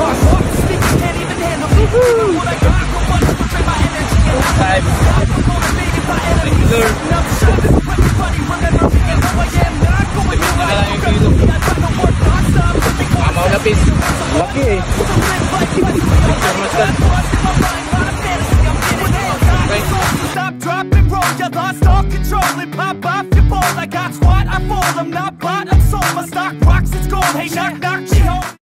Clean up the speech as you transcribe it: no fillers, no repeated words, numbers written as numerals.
Laki eh. Stop, drop and roll, you lost all control and pop off your ball. I got squat, I fall, I'm not bought, I'm sold. My stock rocks, it's gold. Hey, knock, knock, she home.